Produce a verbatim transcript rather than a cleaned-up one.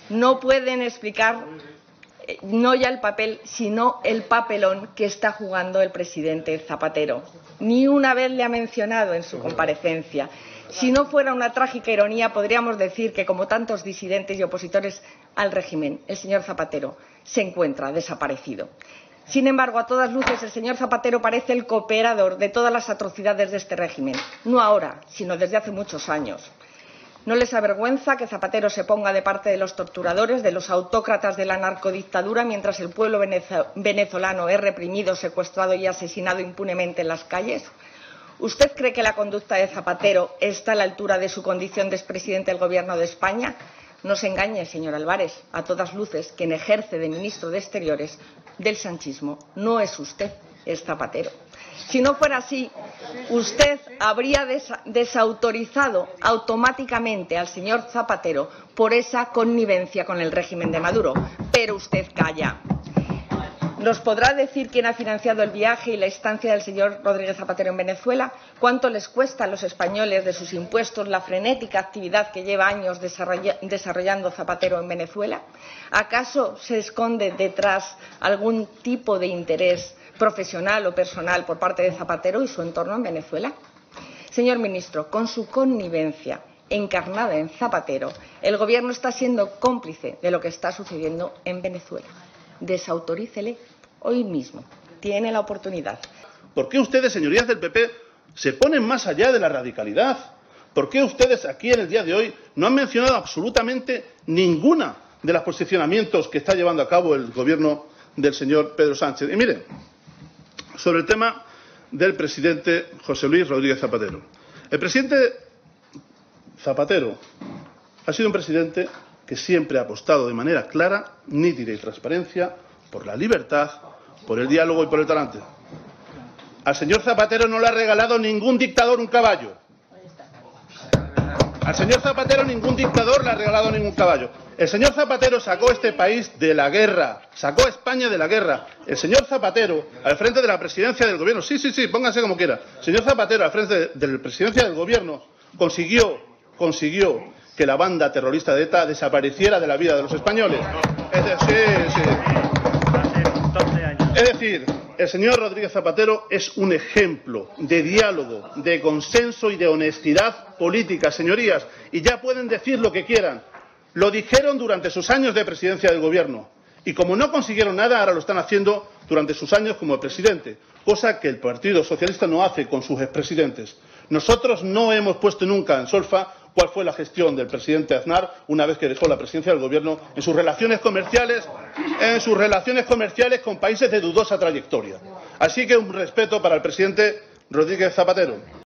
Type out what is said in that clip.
no pueden explicar no ya el papel, sino el papelón que está jugando el presidente Zapatero. Ni una vez le ha mencionado en su comparecencia. Si no fuera una trágica ironía, podríamos decir que, como tantos disidentes y opositores al régimen, el señor Zapatero se encuentra desaparecido. Sin embargo, a todas luces, el señor Zapatero parece el cooperador de todas las atrocidades de este régimen, no ahora, sino desde hace muchos años. ¿No les avergüenza que Zapatero se ponga de parte de los torturadores, de los autócratas de la narcodictadura, mientras el pueblo venezolano es reprimido, secuestrado y asesinado impunemente en las calles? ¿Usted cree que la conducta de Zapatero está a la altura de su condición de expresidente del Gobierno de España? No se engañe, señor Álvarez, a todas luces, quien ejerce de ministro de Exteriores del sanchismo no es usted, es Zapatero. Si no fuera así, usted habría desa desautorizado automáticamente al señor Zapatero por esa connivencia con el régimen de Maduro. Pero usted calla. ¿Nos podrá decir quién ha financiado el viaje y la estancia del señor Rodríguez Zapatero en Venezuela? ¿Cuánto les cuesta a los españoles de sus impuestos la frenética actividad que lleva años desarrollando Zapatero en Venezuela? ¿Acaso se esconde detrás algún tipo de interés profesional o personal por parte de Zapatero y su entorno en Venezuela? Señor ministro, con su connivencia encarnada en Zapatero, el Gobierno está siendo cómplice de lo que está sucediendo en Venezuela. Desautorícele hoy mismo. Tiene la oportunidad. ¿Por qué ustedes, señorías del P P, se ponen más allá de la radicalidad? ¿Por qué ustedes aquí en el día de hoy no han mencionado absolutamente ninguna de los posicionamientos que está llevando a cabo el Gobierno del señor Pedro Sánchez? Y miren, sobre el tema del presidente José Luis Rodríguez Zapatero. El presidente Zapatero ha sido un presidente que siempre ha apostado de manera clara, nítida y transparencia por la libertad, por el diálogo y por el talante. Al señor Zapatero no le ha regalado ningún dictador un caballo. Al señor Zapatero ningún dictador le ha regalado ningún caballo. El señor Zapatero sacó este país de la guerra, sacó a España de la guerra. El señor Zapatero, al frente de la presidencia del gobierno, sí, sí, sí, pónganse como quiera. El señor Zapatero, al frente de la presidencia del gobierno, consiguió, consiguió que la banda terrorista de ETA desapareciera de la vida de los españoles. Es decir, sí, sí. Es decir, el señor Rodríguez Zapatero es un ejemplo de diálogo, de consenso y de honestidad política, señorías. Y ya pueden decir lo que quieran. Lo dijeron durante sus años de presidencia del gobierno. Y como no consiguieron nada, ahora lo están haciendo durante sus años como presidente. Cosa que el Partido Socialista no hace con sus expresidentes. Nosotros no hemos puesto nunca en solfa cuál fue la gestión del presidente Aznar una vez que dejó la presidencia del gobierno en sus relaciones comerciales, en sus relaciones comerciales con países de dudosa trayectoria. Así que un respeto para el presidente Rodríguez Zapatero.